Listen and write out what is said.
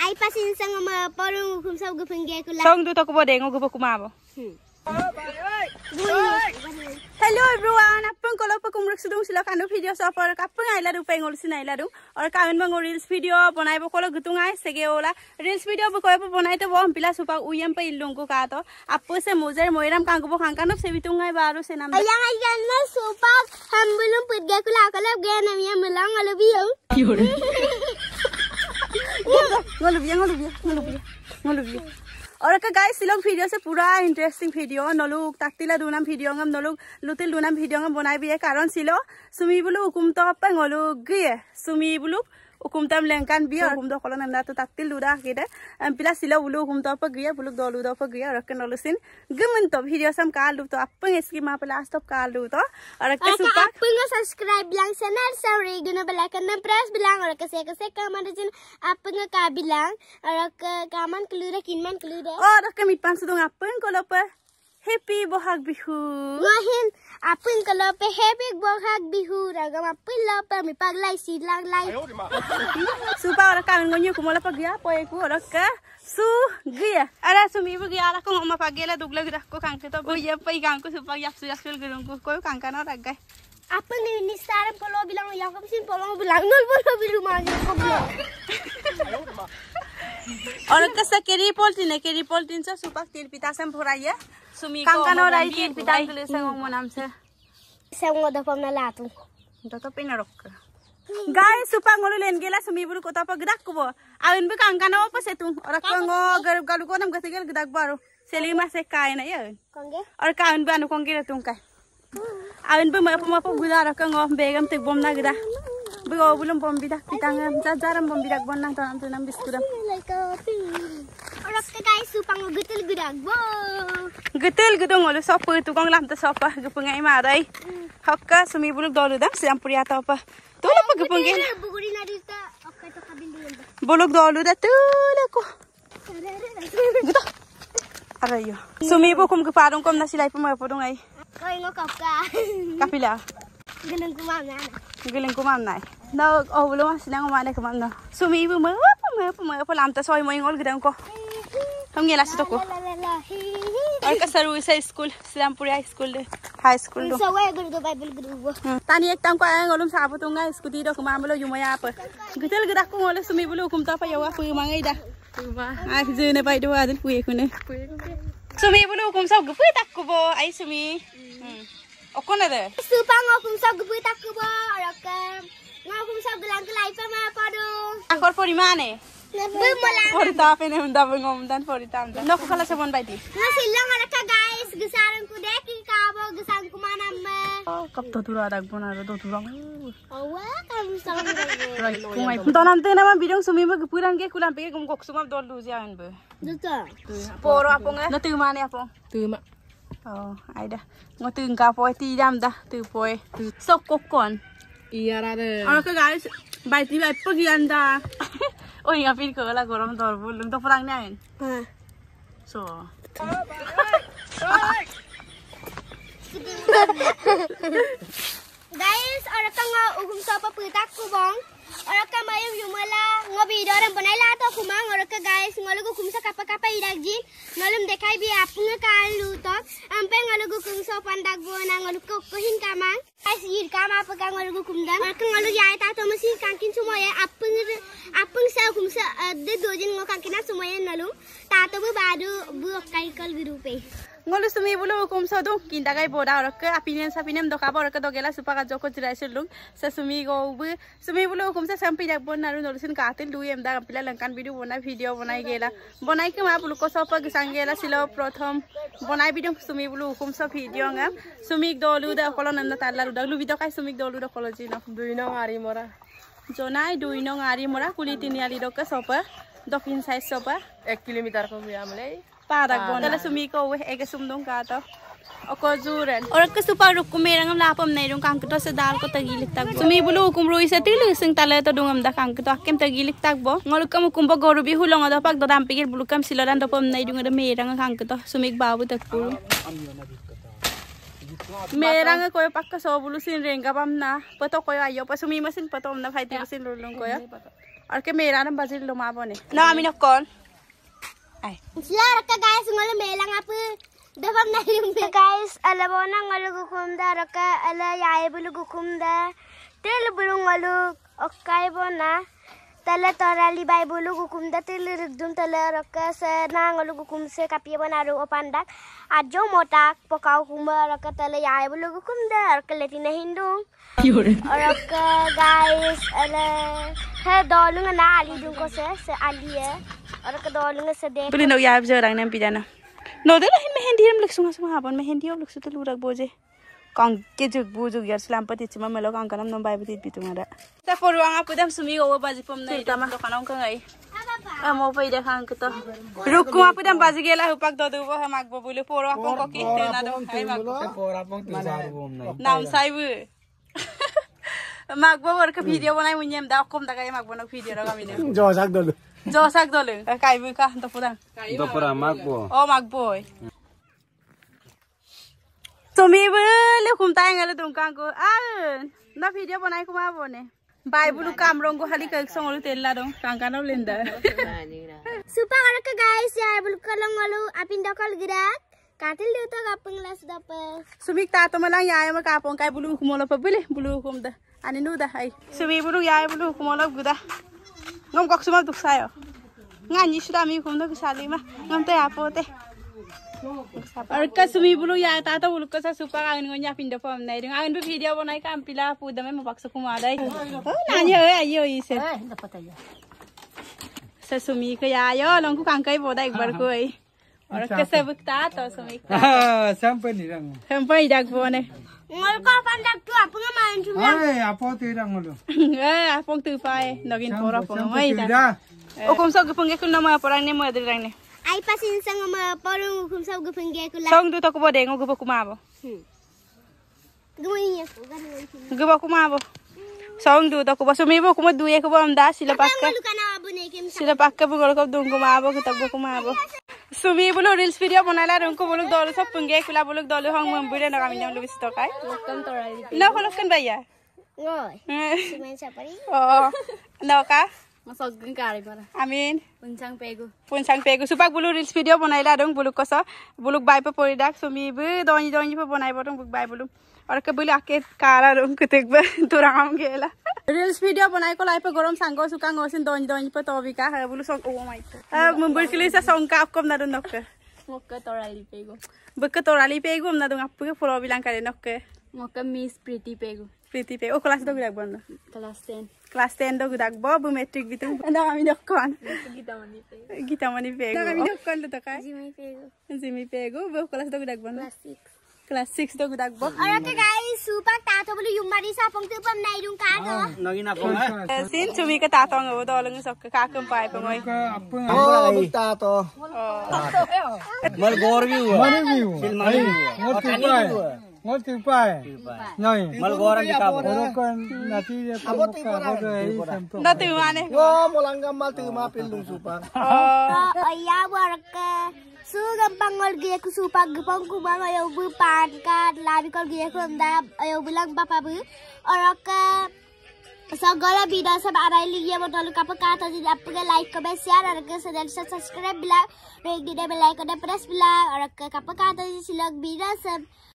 ai pasin sang ma parung kum sau gupeng ge kula song du to ko de ngo go kuma bo Hello everyone, अपन को लोग पकुम रख सुदूं सिला कानो वीडियो सफर अपन आइला रु पेंगोल सिन आइला रु और कावन बंगो रील्स वीडियो बनाई बो कोलो गुतुंग आइ सेगे ओला रील्स वीडियो बो कोय बनाई तो वो हम पिला सुपा उयम पे इल्लों को का तो आपो से मोजर मोइराम कांगो बो खांका न से बितुंग आइ बारो से नाम अया आइगन न सुपा हम बुलुम पुत गे कुला कलब गे नमिया मिलांग अलबियो ngolubiya और का गाइस सिलोग वीडियो से पूरा इंटरेस्टिंग वीडियो नलुक ताकतिला दुनाम वीडियो ngam नलुक लुतिल दुनाम वीडियो ngam बनाई बिया कारण सिलो सुमी बुलु हुकुम तो पे ngoluk गे सुमी बुलु hukum tam lengkan biar hukum do kalau nanda tu taktil luda kita pila sila bulu hukum to apa gaya bulu dolu do apa gaya rakan dolusin gemen to video sam kalu to apa ngeski ma pila stop kalu to rakan suka apa nge subscribe bilang channel sorry guna belakan dan press bilang rakan se kaman rejin apa nge ka bilang rakan kaman keluar kinman keluar oh rakan mitpan sedang apa kalau apa Happy Bohag Bihu. Ngahin, apun kalau pe Happy Bohag Bihu, ragam apun lo pe mi paglai silang lai. Supa orang kami ngonyo kumala pagya, poe ku orang ke su gaya. Ada sumi pagya orang ko ngoma pagya la dugla gira ko kangke to boya pai kangku supa yapsu yapsul gerung ko kangka na ragai. Apun ni saram polo bilang ya ko sin polo bilang nol polo bilu manja ko bilang. और कैसा केरी पोल्टिन से सुपा तेल पिता से भराइए सुमी कांकानो राई तेल पिता के लिए संग नाम से संग दपम ना लातु तो पे ना रख गाय सुपा ngolu len gela sumi buru kota pa gedak ko awin be kankano pa setung और कंगो गर गलु को नम गतिगल gedak baru seli ma se kai na ya konge और कावन बे अनु konge tung kai awin be ma pa gudara कंगो begam tek bom na geda Bego belum bom bidak pitang jajaram bom bidak bon nang tanam biskuram. Orang ke guys supang getul gedak bo. Getul gedong olu sopa tu kong lam ta sopa gepengai marai. Hakka sumi buluk dolu dah siam pria ta apa. Tu apa gepengge. Buguri narita okkai to kabin dulu. Buluk dolu dah tu lako. Gitu. Arayo. Sumi bu kum keparung kom nasi lai pemai podong ai. Koi ngokapka. Kapila. Geleng kumam nai. No, oh belum masih nang mana kumam no. Sumi ibu apa lam ta soy moi ngol gedang ko. Ham ngela situ ko. Ar ka saru isa school, Silampuri high school do. So why go to Bible group. Tani ek tang ko ngolum sabu tunga scooty do kumam lo yumaya apa. Getel gedak ko ngol sumi bulu kum ta pa yawa pu mangai da. Ai jene pai do adil pu ekune. Sumi bulu kum sa gupu tak ko bo ai sumi. Okon ada. Supang ngopum sa gupu tak ko bo rakam. Ngopum sa gelang kelai pa ma pado. Akor pori mane. Pori ta pe ne unda ngom dan pori ta unda. No ko kala sabon bai di. Na silang araka guys gesaran ku deki ka bo gesang ku mana ma. Oh kap to tura dag bona do turang. Awa kamu sang. Right. Kumai. Tonam te nama bidong sumi ma gupuran ke kulam pe gum gok sumam dol lu ja en be. Duta. Poro apong na tu mane apong. Tu ma. Oh, ada. Ngotin ka poi ti dam da tu poi. Sok kokon. Iya rada. Orang ke guys, baik ni baik pergi anda. Oh ingat pilih ke lah goram dor belum tu perang ni kan. So. Guys, orang kan ngugum siapa petak kubang. Orang kan mayu yumala ngobi dorang banai lah tu kumang. Orang kan guys ngalagu kumsa kapa idak jin. Ngalum dekai bi apung kalu tok. Ampe ngalagu kumsa pandak bona ngalagu kohin kamang. Guys ir kam apa kan ngalagu kumdan. Orang kan ngalagu jaya ta tu mesti kankin semua ya apung sa kumsa de dojin ngokakina semua ya nalum. Ta tu baru buat kaikal birupe. Ngolu sumi bulu hukum sadu kinda gai boda orang ke apinem do kaba orang ke do gela supaya joko jirai selung se sumi go sumi bulu hukum se sampai jak bon naru nolusin katil du em da pila lengkan video bonai gela bonai ke ma bulu ko sopa gesang gela silo prothom bonai video sumi bulu hukum so video ngam sumi dolu da kolo nanda talla du lu video kai sumi dolu da kolo jino duino ngari mora jonai duino ngari mora kulitini ali do ke sopa dokin size sopa 1 kilometer ko ya male Parak bon. Kalau sumi ko ege sumdong kata. Ako juren. Orang ke supar rukum merang lapam nairung kangkito sa dal ko tagilik tag. Sumi bulu hukum rui sa tilu sing tala to dungam da kangkito akem tagilik tag bo. Ngoluk kam hukum ba goru bi hulong ada pag dodam pikir bulu kam silaran do pam nairung ada merang kangkito sumik babu tak pulu. Merang ko pakka so bulu sin renga pam na. Pato ko ayo pa sumi masin pato na fighting sin lulong ko ya. और के मेरा नाम बाजी लो मा बने ना आमी न कौन आई Sila raka guys ngolo melang apa dapat naik guys ala bona ngolo gukum da raka ala yai bulu gukum da tel bulu ngolo okai bona tala torali bai bulu gukum da tel rudum tala raka se na ngolo gukum se kapi bona ro opandak ajo motak pokau kuma raka tala yai bulu gukum da raka letina hindung raka guys ala he dolung na ali dung ko se ali hai और के दोलंगे से देख बोले नो यार जो रंग ने पिजाना नो दे ना मेहंदी हम लिख सुंगा सुंगा अपन मेहंदी हम लिख सुते लूरक बोजे कांग के जुग बुजुग यार सलाम पति चिमा मेलो कांग कनम नम बाय बति बितुंगा ता पोरुआंगा पुदम सुमी गो बाजी पम नै तमा दखानाव कंगाई आ मो पै देखां के तो रुकुआ पुदम बाजी गेला हुपाक ददुबो हम आगबो बोले पोरो आपन को के ना दो खाइ मागबो पोरा पन तिजारु बोम नै नाम साइबो मागबो वर्क भिडियो बनाइ मुन्यम दा कम दागाय मागबो न भिडियो र गामिने Josak dulu, kayak buka untuk pulang. Untuk pulang magbo. Oh magboy. Sumi beli kumtai ngelu tungkangku. Na video bonai kuma bone. Bai bulu kamrong ko hali kayak songolu tella dong. Kangkana lenda. Super arka guys ya bulu kalong ngolu apin dakal gerak. Katil dia tu kapeng las dapat. Sumi tato malang ya ma kapong kai bulu kumola pa beli bulu kum dah. Ani nu dah ai. Sumi bulu ya bulu kumola guda. Ngom kok semua duk sayo. Ngani sudah mi kum dah kesali mah. Ngom teh apa teh. Arka sumi bulu ya tato bulu ko sa super angin ngonya pindah pom nai. Dengan angin video bonai kam pila puda me mapaksa kumadai. Oh nani ayo ise. Dapat aja. Sa sumi ko ya yo long ko kangkai boda ikbar ko ai. और कैसे बुकता तो समी sampai ni rang sampai dak bone Ngol ko pandak tu apa ngamain tu apa tu rang ngolo apong tu pai nogin pora pong mai da o kom so gupung ke kunna ma porang ne mo adir ne ai pasin sang ma porong kum sa gupung ge kula song du to ko bode ngo gupo kuma bo guminya gupo kuma bo song du to ko sumi bo kuma duye ko bam da sila pakka sila pakka bo gol ko dung kuma bo ko tab kuma bo Sumi bulu reels video बनाला रंको बोलु दल सब पंगे कुला बोलु दल हंग मंबुरे न गामिन लु बिस टकाय लोकन तोराली न होलकन भैया ओय सुमेन सपरी ओ नका मसगन गाडी पर आमीन पुनसाङ पेगु सुपाक बुलु रिल्स भिडियो बनाइला रंग बुलु कस बुलु बाइ पे परिदाक सुमी बु दनी दनी पे बनाइबो रंग बुक बाइ बुलु और के बुलु आके कारा रंग कतेक बे तुराम गेला रिल्स भिडियो बनाइ को लाइ पे गरम सांगो सुका ngोसिन दनी दनी पे तबिका ह बुलु सं ओ माइ मुंबई किले सा संका आपकम ना नक मक्का तोराली पेगु बक्का तोराली पेगु ना दंग आपके फॉलो बिलां करे नक मक्का मिस प्रीति पेगु ओ क्लास दो गिराक बन क्लास 10 दो गिराक बु मैट्रिक बितु ना हामी नकन गीतामणि पेगु ना हामी नकन ल तका जिमी पेगु बु क्लास दो गिराक बन क्लास 6 दो गिराक बु अरे गाइस सुपर तातो बोलु युमारी सा पंक्ति पम नाइ रुङ का दो नगिना पङ सिन सुमी के तातोङ हो दलङ सक काकम पाए पङै ओ तातो मल गोरबी हुआ film ngol tu pai noi mal goran kita kan nanti apa tu na tu mane yo molangga mal tu ma pildung supang ayah warga su gampang ngol ge ku supang gepong ku bang ayo bu pan ka labi kol ge ku anda ayo bilang bapak bu oraka segala video सब आ रही है वो डॉलर का पका तो जी आपके like comment share और के सब्सक्राइब बिला रेग दी बेल आइकन प्रेस बिला और का पका तो जी लोग वीडियो सब